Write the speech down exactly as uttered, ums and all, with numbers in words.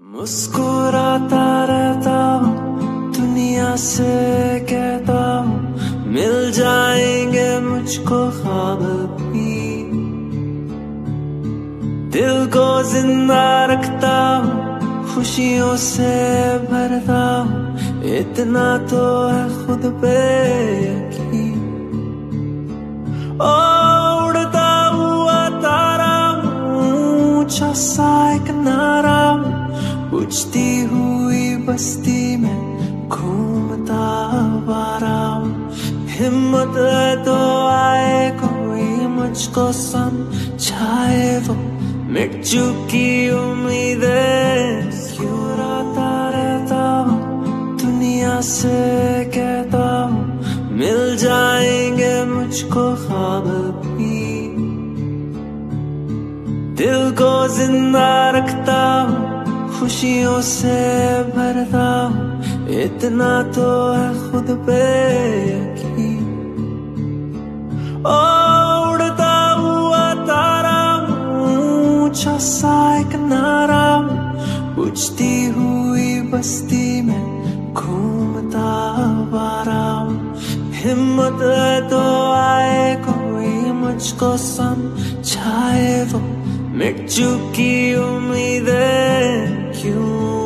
मुस्कुराता रहता हूँ दुनिया से कहता हूँ मिल जाएंगे मुझको ख्वाब भी। दिल को जिंदा रखता हूँ खुशियों से भरता हूँ इतना तो है खुद पे यकीन। ओ उड़ता हुआ तारा हूँ ऊंचा सा एक नारा हूँ बुझती हुई बस्ती में घूमता आवारा हूँ। हिम्मत है तो आए कोई मुझको समझाए वो मिट चुकी उम्मीदें। क्यों रोता रहता हूँ दुनिया से कहता हूँ मिल जाएंगे मुझको ख्वाब भी। दिल को जिंदा रखता हूँ खुशियों से भरता हूँ इतना तो है खुद पे यकीन। ओ उड़ता हुआ तारा हूँ ऊंचा सा एक नारा हूँ बुझती हुई बस्ती में घूमता आवारा हूँ। हिम्मत है तो आए कोई मुझको समझाए वो मिट चुकी उम्मीदें। क्यों